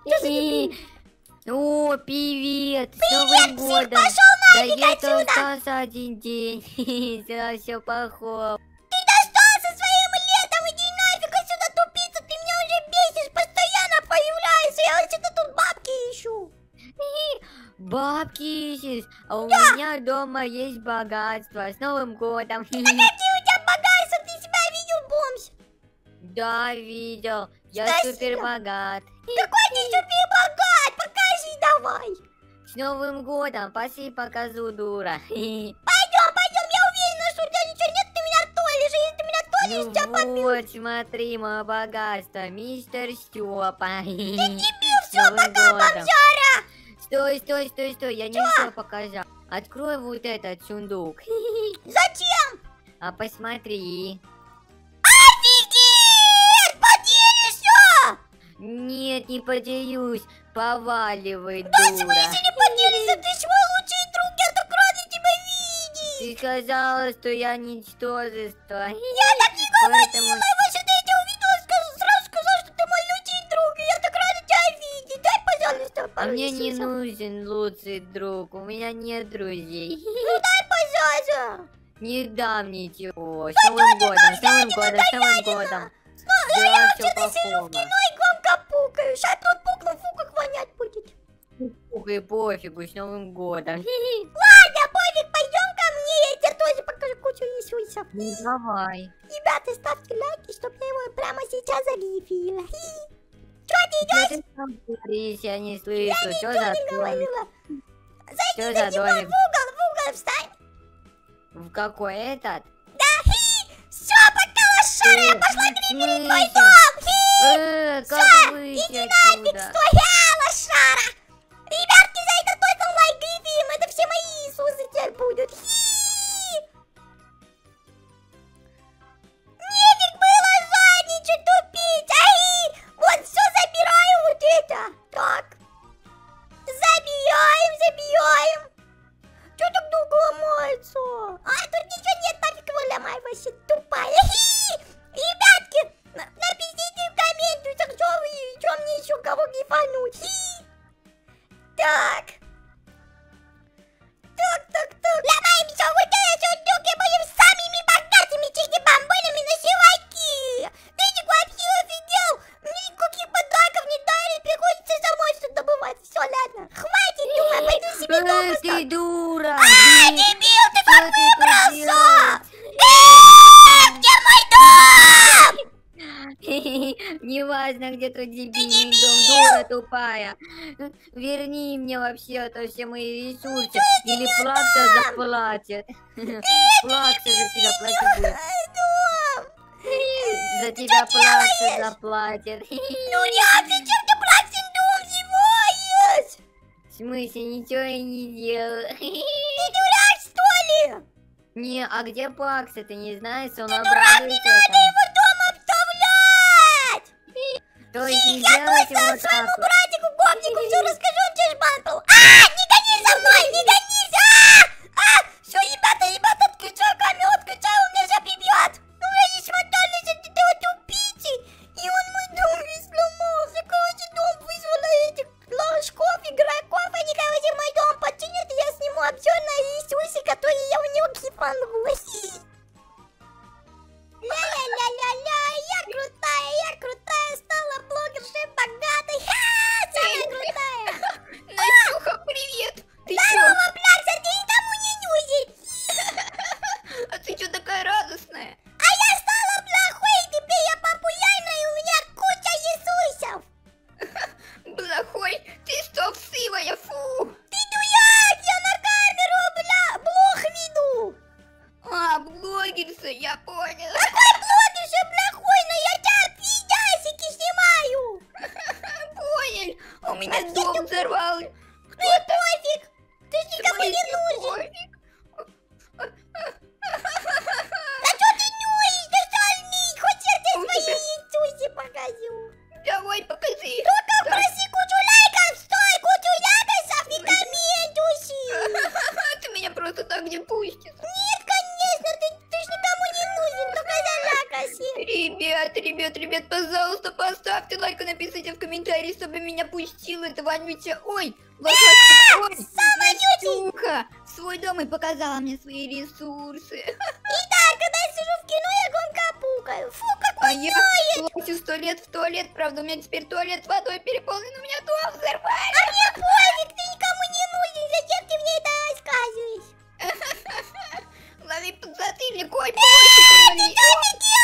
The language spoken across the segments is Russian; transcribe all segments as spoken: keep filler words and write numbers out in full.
О, привет! С Новым годом! Пошел Да нафиг где-то отсюда! остался один день. Все, все плохо. Ты достал со своим летом, иди нафиг отсюда, тупица, ты меня уже бесишь, постоянно появляешься, я вообще-то тут бабки ищу. Бабки ищешь, а у меня дома есть богатство. С Новым годом. Какие у тебя богатства, ты себя видел, бомж? Да, видел. Я Спасибо. супер богат. Какой ты супер богат, покажи давай. С Новым годом, пошли покажу, дура. Пойдем, пойдем, я уверена, что у тебя ничего нет, ты меня толишь, если ты меня толишь, тебя Ну побью. вот, смотри, мое богатство, мистер Степа. Ты дебил, все, пока, бомжара. Стой, стой, стой, стой, я не все показал. Открой вот этот сундук. Зачем? А посмотри. Офигеть, поделишься. Нет, не поделюсь. Поваливай, Да, в дура. смысле не поделишься, ты ж мой лучший друг, я так рада тебя видеть. Ты сказала, что я ничтожество. Я так не говорила, вообще-то я тебя увидела, сказ- сразу сказала, что ты мой лучший друг, и я так рада тебя видеть. Дай, пожалуйста, А пару мне не сисек. нужен лучший друг, у меня нет друзей. Ну дай, пожалуйста. Не дам ничего. С Новым годом, с Новым годом, с Новым годом. Ну, Да, я всё вообще-то сижу в плохого. кино и громко пукаю. Сейчас тут пукну, фу, как вонять будет. Ух, и пофигу, с Новым годом. Ладно, пофиг, пойдем ко мне, я тебе тоже покажу кучу Иисусов. Ну давай. Ребята, ставьте лайки, чтобы я его прямо сейчас зарифила. Чё ты идешь? Что ты там говоришь, я не слышу. Я Что ничего за не домик? говорила. Что Зайди за за Димон в домик? угол, в угол встань. В какой этот? Да, хи! Все, пока, лошара, я пошла гребень твой смысле? дом, хи! Э, как Всё, выйти иди нафиг, отсюда? стой, а, лошара! Ребятки, за это только лайк гребим, это все мои Иисусы теперь будут, хи! Нефиг было задничать, тупить, ай! Вот все, забираю вот это. Так. Забираем, забираем. Че так долго ломается? А, тут ничего нет, нафиг его ломай, вообще тупая. Хи! Ребятки, на- напишите в комментариях, что вы, что мне еще кого гифануть. Хи! Так. Так, так, так. Ломаем все вот это сундук и будем самыми богатыми чики-бамбонами на севаки. Ты не вообще офигел? Мне никаких подарков не дали, приходится самой все добывать. Все, ладно, хватит, думай, пойду себе дома Эй, ставлю. ты дура! А, дебил, ты как Что ты тут выбрался? делаешь? Эээ, где мой дом? Неважно, где тут дебильный дебил! дом, дура тупая. Верни мне вообще это все мои ресурсы. Или Плакса заплатит. Плакса за тебя платит будет. Дом. За тебя Плакса заплатит. Ну нет, зачем ты Плаксин дом зеваешь? В смысле, ничего я не делал. Ты дурак, что ли? Не, а где Плакса, ты не знаешь, он Дурак, не обрадуется надо этому. его дом обставлять! То есть не Я делать быстро его своему так. братику, гопнику все расскажу, он чеш бантал. А, не гонись за мной, не гонись! А, а, все, ребята, ребята, отключаю камеру, отключаю, он меня сейчас прибьет. Ну, я не смотрелись от этого тупицы, и он мой дом весь сломался. Короче, дом вызвала этих ложков, игроков, они, короче, мой дом починят, и я сниму обзор на Иисусе, который я у него кипанул. Ля-ля-ля-ля-ля, я крутая, я крутая, стала блогершей богатой. Ха, самая крутая. Настюха, привет! Ты чё? Здорово, Плакса, ты никому не нужен. А ты чё такая радостная? А я стала плохой, теперь я популярна, и у меня куча Иисусов. Плохой, ты что, вшивая, фу! Ты дурак, я на камеру, бля, блог веду. А, блогерша, я понял. Какой блогерша плохой, но я тебя видосики снимаю. Понял, у меня дом взорвал. Ну и пофиг, ты ж никому Смысле не нужен. пофиг? Да что ты нюешь, да сольми, хоть я тебе свои Иисусе покажу. Давай, покажи. Только Так. проси кучу лайков, стой, кучу лайков и комментуй. Ты меня просто так не пустишь. Нет, конечно, ты, ты ж никому не нужен, только за лайкоси. Ребят, ребят, ребят, пожалуйста, поставьте Ставьте лайк и напишите в комментарии, чтобы меня пустил это вонючая. Ой, лошадка. Ой, Настюха в свой дом и показала мне свои ресурсы. Итак, когда я сижу в кино, я громко пукаю. Фу, какой А я плачу сто лет в туалет. Правда, у меня теперь туалет водой переполнен, у меня дом взорвали. А мне пофиг, ты никому не нужен. Зачем ты мне это рассказываешь? Лови подзатыльник, ой, Ты что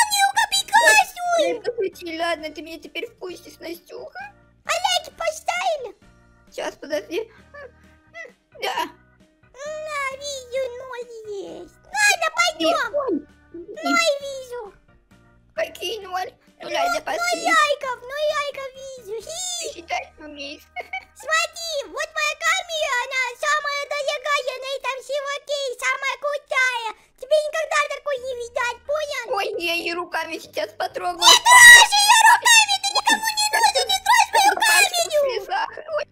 не делал, Подожди, ладно, ты меня теперь впустишь, Настюха. А лайки поставили? Сейчас, подожди. Да. На, вижу, ноль есть. Ладно, пойдем. Ноль вижу. Какие ноль? Ну, ладно, Ноль пошли. лайков, ноль лайков вижу. Хи. Ты считать не умеешь. Смотри, вот моя камера, она самая дорогая на этом серваке, самая крутая. Тебе никогда такой не видать, понял? Ой, я ее руками сейчас потрогаю. Не трожь ее руками, ты никому не нужен, не трожь мою камеру. Ой,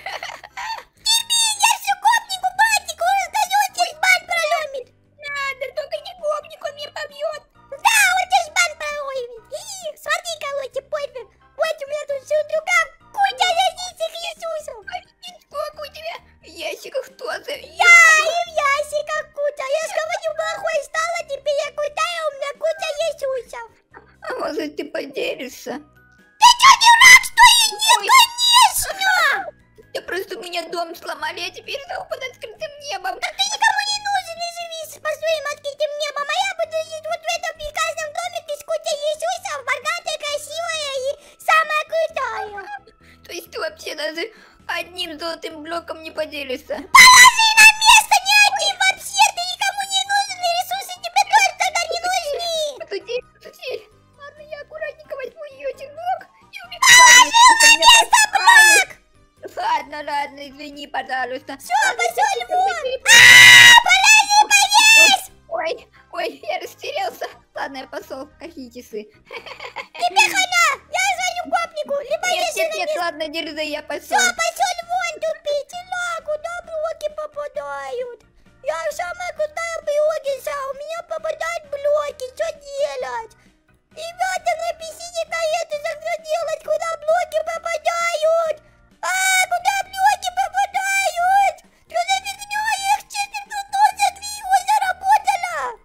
Я все гопнику, батнику раздаю, здесь бан проломит. надо, только не гопник, он меня побьет. Да, он здесь бан проломит. Хи, смотри, короче, пофиг. Вот у меня тут все друга куча различных ресурсов. Офигеть, сколько у тебя ящиков тоже. Да, и в ящиках куча. Я же говорю, плохой стала, теперь я крутая, у меня куча ресурсов. А может, ты поделишься? Ты что, дурак, что ли? Нет, Ой. конечно! Я просто у меня дом сломали, я теперь живу под открытым небом. Да ты никому не нужен, и живи под своим открытым небом, а я буду жить вот в этом прекрасном домике с кучей ресурсов, богатая, красивая и самая крутая. То есть ты вообще даже одним золотым блоком не поделишься? Положи на место, не одним вообще, ты никому не нужен, и ресурсы тебе тоже тогда не нужны. Подожди, подожди. Ладно, я аккуратненько возьму ее один блок и убегу. Положи на место блок. Ладно, ладно, извини, пожалуйста. Все, пошел вон. А, положи, повесь. Ой, ой, я растерялся. Ладно, я пошел. Какие часы? Тебе хана, я звоню гопнику, либо Нет, если нет, на нет, место. ладно, держи, я Все, пошел. пошел вон, тупителя, куда блоки попадают? Я самая крутая блогерша, у меня попадают блоки, что делать? Ребята, напишите комменты, что делать, куда блоки попадают? А, куда блоки попадают? Что за фигня? Я их четверть за три его заработала.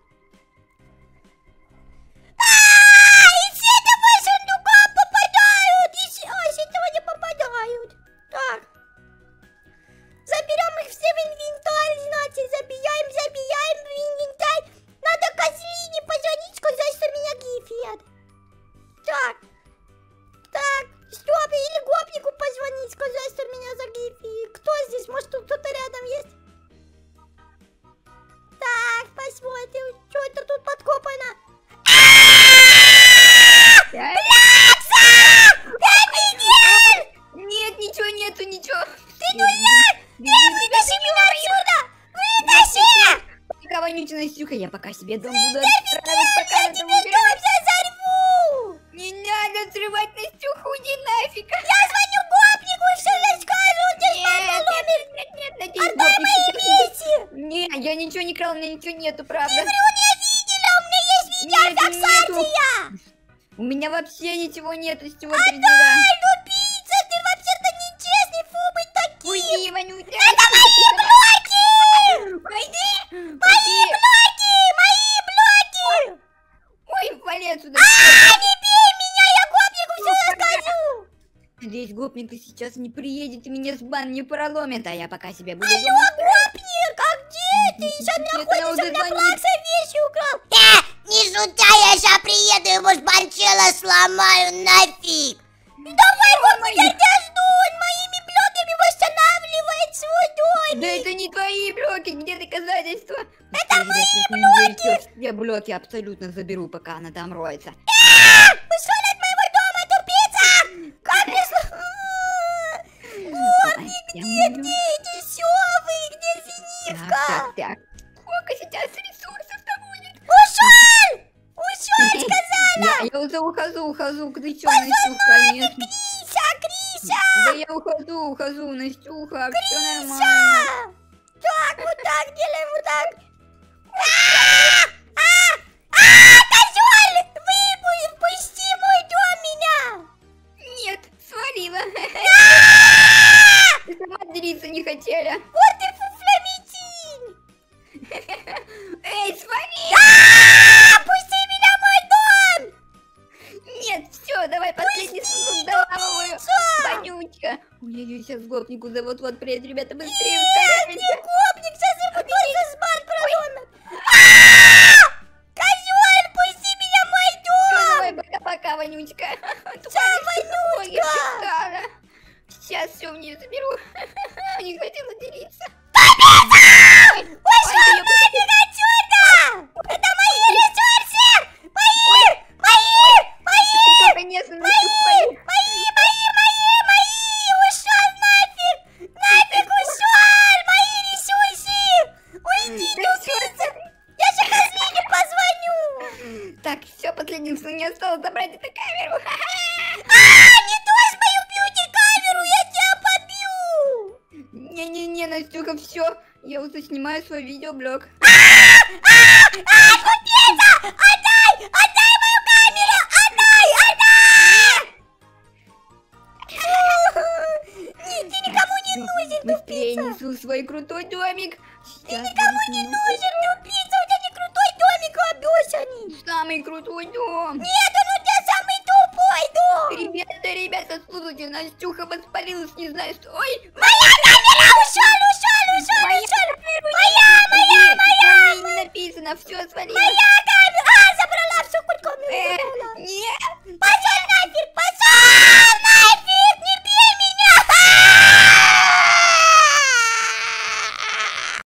А, из этого сундука попадают. Из, а, из этого не попадают. Так. Заберем их все в инвентарь, значит, забираем, забираем в инвентарь. Надо Козлине позвонить, сказать, что меня гифят. Так. Так, стоп, или гопнику позвонить, сказать, что меня загифили. Кто здесь? Может, тут кто-то рядом есть? Так, посмотрим, что это тут подкопано. Да? Плакса! Офигеть! Нет, ничего нету, ничего. Ты дурак! Эй, вытащи меня отсюда! Вытащи! Пока вонючая Настюха, я пока себе дом буду отстраивать, пока Я на тебе дом дом убирать. взорву! Не надо взрывать Настюху, уйди нафиг. Я звоню гопнику и все расскажу, он здесь Нет, подломит! нет, нет, нет, надеюсь, Отдай гопник мои сейчас не- вещи! Не, я ничего не крал, у меня ничего нету, правда. Врун, я видела, у меня есть видеофиксация! У меня вообще ничего нету, с чего ты взяла. Ай, убийца, ты вообще-то нечестный, фу, быть таким! Уйди, вонючая. Это мои блоки! Уйди. Мои блоки! Мои блоки! Ой, вали отсюда. А, не бей меня, я гопнику все расскажу! Надеюсь, гопник сейчас не приедет и меня с бан не проломит, а я пока себе буду Алло, думать. гопник, а где ты? Сейчас Нет, находишься, надо у меня звонить. Плакса вещи украл! Э, не шутя, я сейчас приеду, ему банчела сломаю нафиг! Давай, гопник, я тебя жду, он моими блоками восстанавливает свой дом! Да это не твои блоки, где доказательства? Это мои блоки! Я блоки абсолютно заберу, пока она там роется. Ушел от моего дома, тупица! Как мне сло- Гопник, Я где, умру. где эти совы, где Так, Зенитка? так, так. Сколько сейчас ресурсов-то будет? Ушел! Ушел, сказала! Я, я уже ухожу, ухожу, ты чё, Настюха, конечно. Криса, Криса! Да я ухожу, ухожу, Настюха, все нормально. Криса! Так, вот так делаем, вот так. А! А! А! Козёл! Выпусти, впусти в мой дом меня! свалила. Ты сама делиться не хотела. Вот ты фуфломитинь! Эй, свали! А, пусти меня в мой дом! Нет, все, давай последний сундук доламываю. Вонючка. Ой, я ее сейчас гопнику за вот-вот приедет. Ребята, быстрее Нет, ускоряемся. не гопник, сейчас ему тоже смарт проломит. Козёль, пусти меня в мой Всё, дом! давай, пока-пока, вонючка. Всё, вонючка! Сейчас все мне заберу. Не хотела делиться. Ушел нафиг отсюда! Это мои ресурсы! Мои! Мои! Мои! Конечно, наступаю. Мои! Мои! Мои! Мои! Ушел нафиг! Нафиг ушел! Мои ресурсы! Уйди, Да всё, я же Козлине позвоню! так, все, последним, что не осталось, забрать эту камеру. А, не трожь мою бьюти-камеру, я тебя побью! Не-не-не, Настюха, все. Я уже снимаю свой видеоблог. А, купица! Отдай! Отдай мою камеру! Отдай! Отдай! Нет, ты никому не нужен, Быстрее тупица! несу свой крутой домик. Ты Сейчас никому не нужен, тупица! У тебя не крутой домик, обёсанный! самый крутой дом. Нет, он у тебя самый тупой дом! Ребята, ребята, слушайте, Настюха воспалилась, не знаю, что... Ой, Моя камера! Ушел, ушел, ушел, моя ушел! камера, Моя, моя, моя! на ней не написано, все свалилось. Моя камера! А, забрала всю хоть камеру! Э, забрала. нет. Пошел нафиг!